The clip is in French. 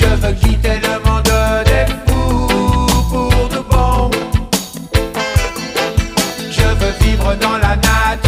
Je veux quitter le monde des fous pour de bon. Je veux vivre dans la nature.